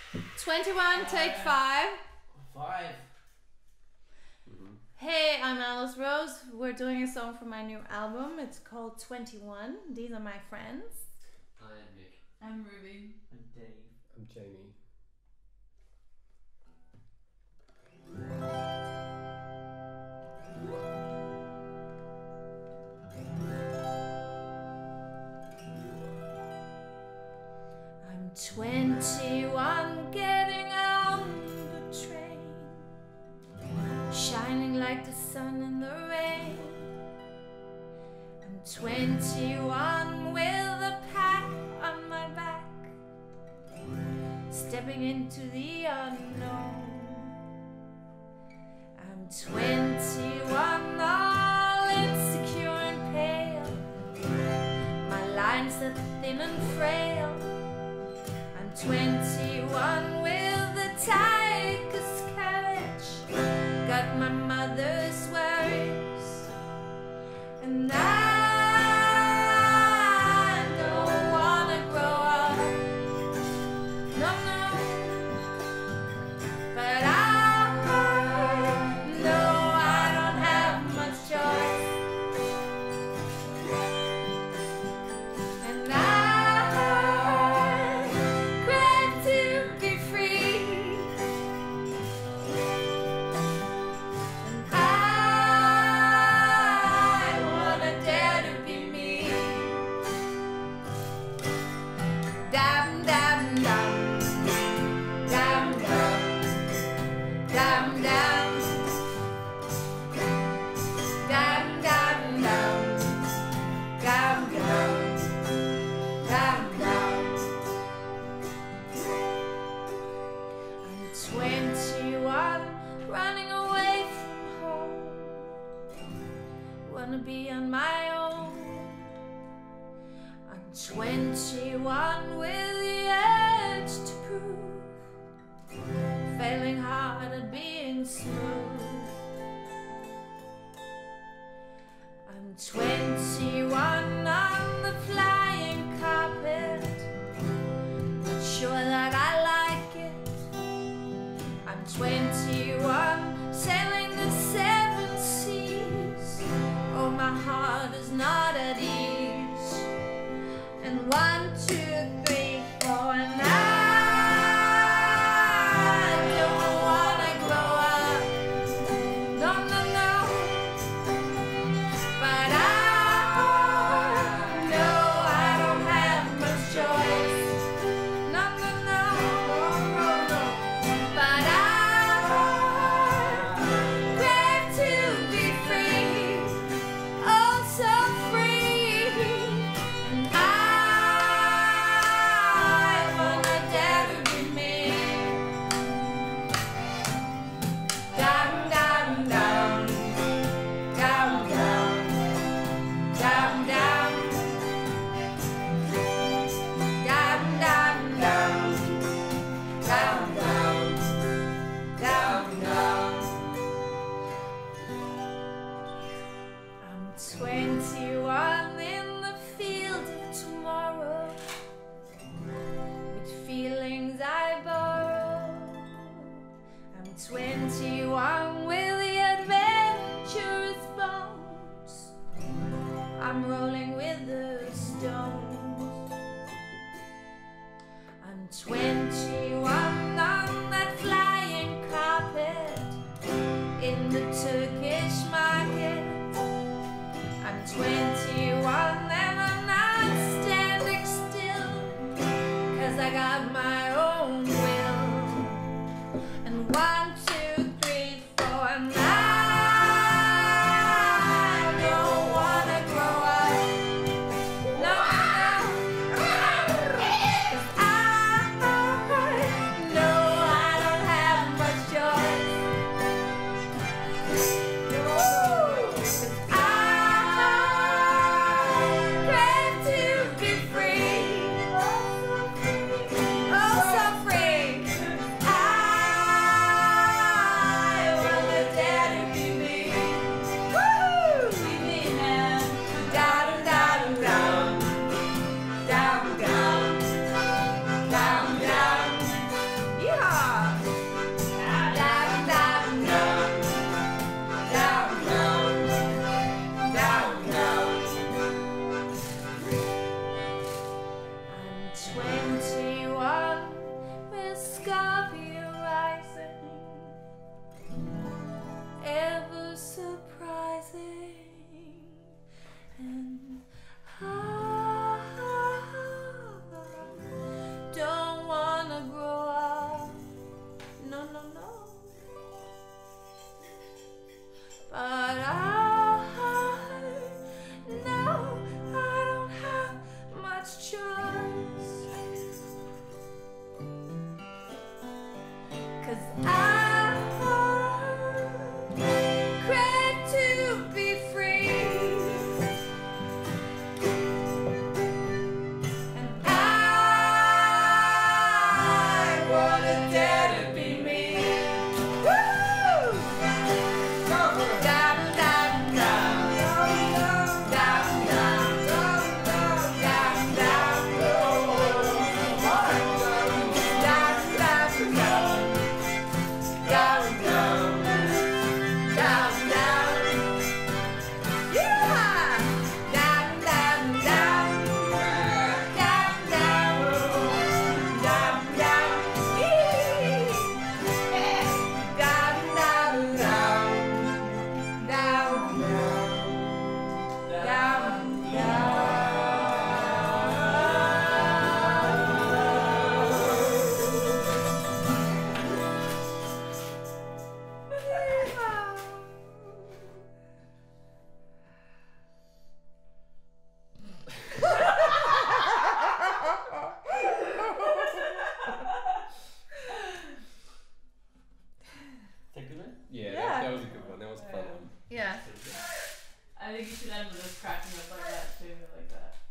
21, take 5. 5. Hey, I'm Alice Rose. We're doing a song from my new album. It's called 21. These are my friends. I am Nick. I'm Ruby. I'm Dave. I'm Jamie. I'm 21, getting on the train, shining like the sun in the rain. I'm 21 with a pack on my back, stepping into the unknown. I'm 21, all insecure and pale, my lines are thin and frail. I'm 21 with a tiger's courage, got my mother's worries, and I don't wanna grow up, no, no, but I know I don't have much choice, and I crave to be free, and I wanna dare to be me. Dam dam dam, dam dam, dam dam, dam dam dam, dam dam, dam dam. I'm 21, running away from home, wanna be on my own. I'm 21 with the edge to prove, failing hard at being smooth. I'm 21 on the flying carpet, not sure that I like it. I'm 21, sailing the 7 seas. Oh, my heart is not at ease. And 1, 2, 3, 4, and I don't wanna grow up, no, no, no, but I know I don't have much choice, no, no, no, but I crave to be free, oh so free, and I wanna dare to be me. Dum dum dum, dum dum, dum dum, dum dum dum, dum dum, dum dum. I'm 21 in the field of tomorrow, with feelings I borrow. I'm 21 with the adventurous bones, I'm rolling with the stones. I'm 21 on that flying carpet in the Turkish market. I'm 21 and I'm not standing still, 'cause I got my own will. And 1, 2, 3, 4, and I don't wanna grow up, no, no, 'cause I know I don't have much choice. 'cause I crave to be free, and I wanna dare to be me. Woo! Down, down, down, down, down, down, down, down, down, down, I think you should end with us cracking up like that too, like that.